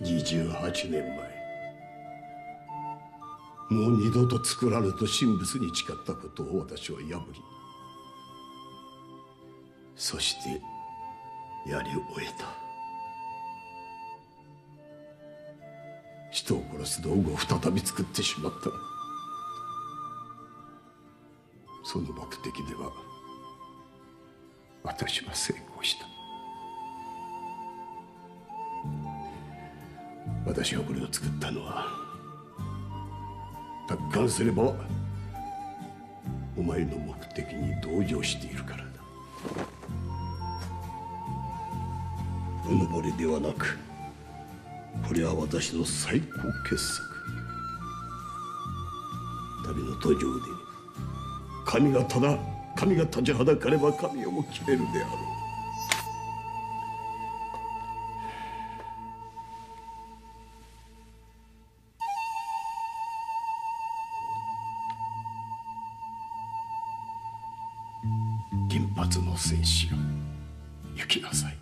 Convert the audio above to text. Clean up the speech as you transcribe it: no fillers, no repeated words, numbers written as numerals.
28年前、もう二度と作らぬと神仏に誓ったことを私は破り、そしてやり終えた。人を殺す道具を再び作ってしまった。その目的では私は成功した。私がこれを作ったのは、達観すればお前の目的に同情しているからだ。うぬぼれではなく、これは私の最高傑作。旅の途上で神が立ちはだかれば神をも切れるであろう。銀髪の戦士よ、行きなさい。